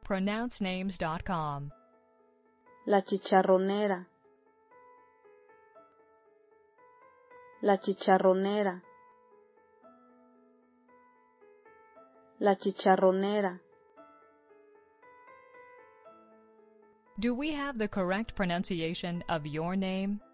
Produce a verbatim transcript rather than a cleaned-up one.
pronounce names dot com. La Chicharronera. La Chicharronera. La Chicharronera. Do we have the correct pronunciation of your name?